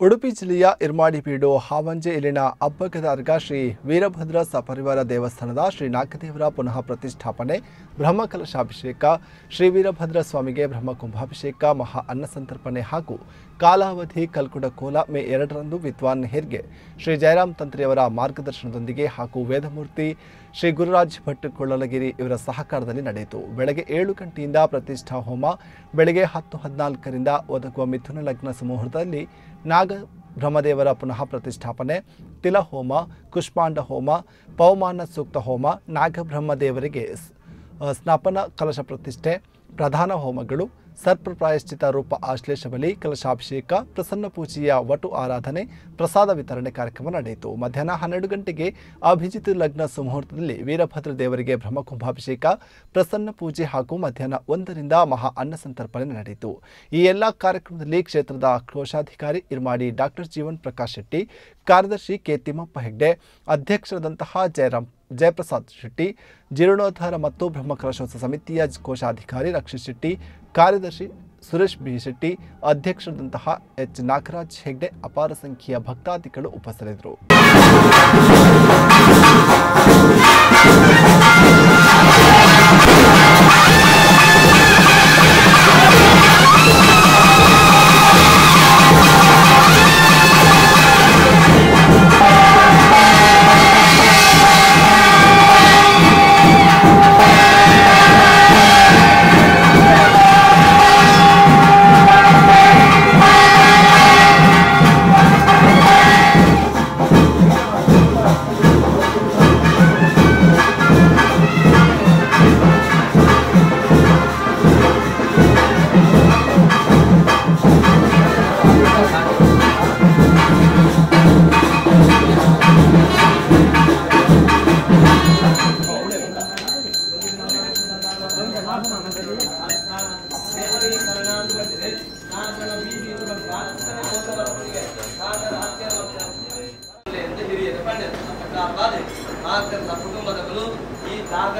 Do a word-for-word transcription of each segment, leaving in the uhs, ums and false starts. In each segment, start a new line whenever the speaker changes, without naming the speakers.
ಉಡುಪಿ ಜಿಲ್ಲೆಯ ಇರ್ಮಾಡಿ ಬೀಡು ಹಾವಂಜೆ ಇಲ್ಲಿನ ಅಬ್ಬಗದ ಅರ್ಗ ಶ್ರೀ ವೀರಭದ್ರ ಸಪರಿವಾರ ದೇವಸ್ಥಾನದ ಶ್ರೀ ನಾಗದೇವರ ಪುನಃ ಪ್ರತಿಷ್ಠಾಪನೆ, ಬ್ರಹ್ಮಕಲಶಾಭಿಷೇಕ, ಶ್ರೀ ವೀರಭದ್ರ ಸ್ವಾಮಿಗೆ ಬ್ರಹ್ಮಕುಂಭಾಭಿಷೇಕ, ಮಹಾ ಅನ್ನಸಂತರ್ಪಣೆ ಹಾಗೂ ಕಾಲಾವಧಿ ಕಲ್ಕುಡ ಕೋಲ ಮೇ ಎರಡರಂದು ವಿದ್ವಾನ್ ಹೆರ್ಗೆ ಶ್ರೀ ಜಯರಾಮ್ ತಂತ್ರಿಯವರ ಮಾರ್ಗದರ್ಶನದೊಂದಿಗೆ ಹಾಗೂ ವೇದಮೂರ್ತಿ ಶ್ರೀ ಗುರುರಾಜ್ ಭಟ್ ಕೊಳ್ಳಲಗಿರಿ ಇವರ ಸಹಕಾರದಲ್ಲಿ ನಡೆಯಿತು. ಬೆಳಗ್ಗೆ ಏಳು ಗಂಟೆಯಿಂದ ಪ್ರತಿಷ್ಠಾ ಹೋಮ, ಬೆಳಗ್ಗೆ ಹತ್ತು ಹದಿನಾಲ್ಕರಿಂದ ಒದಗುವ ಮಿಥುನ ಲಗ್ನ ಸಮೂಹದಲ್ಲಿ ನಾಗ ಬ್ರಹ್ಮದೇವರ ಪುನಃ ಪ್ರತಿಷ್ಠಾಪನೆ, ತಿಲಹೋಮ, ಕುಷ್ಮಾಂಡ ಹೋಮ, ಪವಮಾನ ಸೂಕ್ತ ಹೋಮ, ನಾಗಬ್ರಹ್ಮದೇವರಿಗೆ ಸ್ನಾಪನ ಕಲಶ ಪ್ರತಿಷ್ಠೆ, ಪ್ರಧಾನ ಹೋಮಗಳು, ಸರ್ಪ ಪ್ರಾಯಶ್ಚಿತ ರೂಪ ಆಶ್ಲೇಷ ಬಲಿ, ಕಲಶಾಭಿಷೇಕ, ಪ್ರಸನ್ನ ಪೂಜೆಯ ವಟು ಆರಾಧನೆ, ಪ್ರಸಾದ ವಿತರಣೆ ಕಾರ್ಯಕ್ರಮ ನಡೆಯಿತು. ಮಧ್ಯಾಹ್ನ ಹನ್ನೆರಡು ಗಂಟೆಗೆ ಅಭಿಜಿತ್ ಲಗ್ನ ಸುಮುಹೂರ್ತದಲ್ಲಿ ವೀರಭದ್ರ ದೇವರಿಗೆ ಬ್ರಹ್ಮಕುಂಭಾಭಿಷೇಕ, ಪ್ರಸನ್ನ ಪೂಜೆ ಹಾಗೂ ಮಧ್ಯಾಹ್ನ ಒಂದರಿಂದ ಮಹಾ ಅನ್ನಸಂತರ್ಪಣೆ ನಡೆಯಿತು. ಈ ಎಲ್ಲ ಕಾರ್ಯಕ್ರಮದಲ್ಲಿ ಕ್ಷೇತ್ರದ ಕೋಶಾಧಿಕಾರಿ ಇರ್ಮಾಡಿ ಡಾಕ್ಟರ್ ಜೀವನ್ ಪ್ರಕಾಶ್ ಶೆಟ್ಟಿ, ಕಾರ್ಯದರ್ಶಿ ಕೆ ತಿಮ್ಮಪ್ಪ ಹೆಗ್ಡೆ, ಅಧ್ಯಕ್ಷರಾದಂತಹ ಜಯರಾಮ್ ಜಯಪ್ರಸಾದ್ ಶೆಟ್ಟಿ, ಜೀರ್ಣೋದ್ಧಾರ ಮತ್ತು ಬ್ರಹ್ಮಕಲಶೋತ್ಸವ ಸಮಿತಿಯ ಕೋಶಾಧಿಕಾರಿ ರಕ್ಷಿತ್ ಶೆಟ್ಟಿ, ಕಾರ್ಯದರ್ಶಿ ಸುರೇಶ್ ಬಿ ಶೆಟ್ಟಿ, ಅಧ್ಯಕ್ಷರಾದಂತಹ ಎಚ್ ನಾಗರಾಜ್ ಹೆಗ್ಡೆ ಅಪಾರ ಸಂಖ್ಯೆಯ ಭಕ್ತಾದಿಗಳು ಉಪಸ್ಥಿತರಿದ್ದರು. ಕುಟುಂಬದವರು ಈ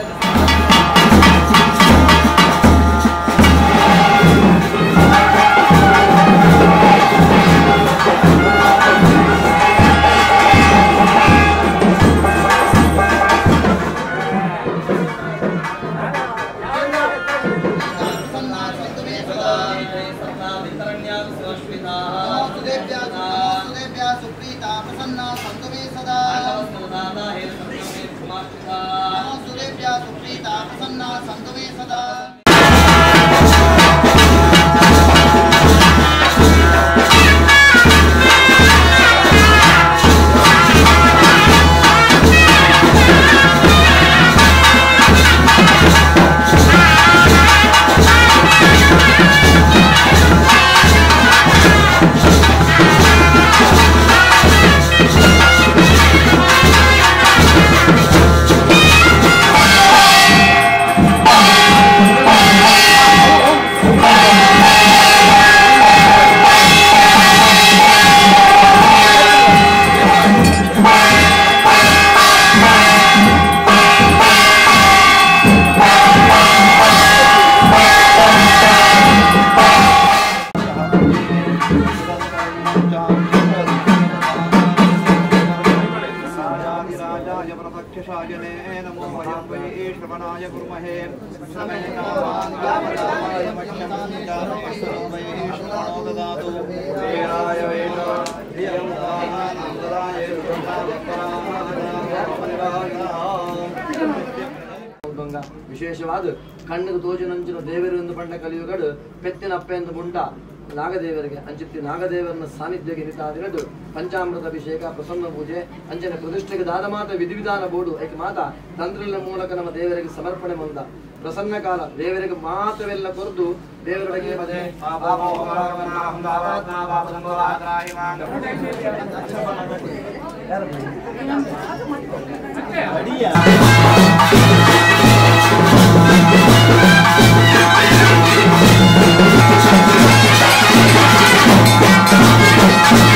नमो वयं श्रवणाय गुरुमहे ವಿಶೇಷವಾದ ಕಣ್ಣಿಗೆ ತೋಚನಂಚಿನ ದೇವರೆಂದು ಪಂಡ ಕಲಿಯುಗಡು ಪೆತ್ತಿನ ಅಪ್ಪೆಂದು ಮುಂಡ ನಾಗದೇವರಿಗೆ ಅಂಚಿತ್ತಿ ನಾಗದೇವರನ್ನ ಸಾನ್ನಿಧ್ಯಕ್ಕೆ ನಿಂತಾದಿರದು ಪಂಚಾಮೃತ ಅಭಿಷೇಕ, ಪ್ರಸನ್ನ ಪೂಜೆ, ಅಂಚನೆ ಪ್ರತಿಷ್ಠೆಗೆ ದಾದ ಮಾತ ವಿಧಿವಿಧಾನ ಬೋಡು ಐಕೆ ಮಾತ ತಂತ್ರಿನ ಮೂಲಕ ನಮ್ಮ ದೇವರಿಗೆ ಸಮರ್ಪಣೆ ಮುಂದ ಪ್ರಸನ್ನ ಕಾಲ ದೇವರಿಗೆ ಮಾತವೆಲ್ಲ ಕೊರದು ದೇವರೊಳಗೆ ಮದೆ
We'll be right back.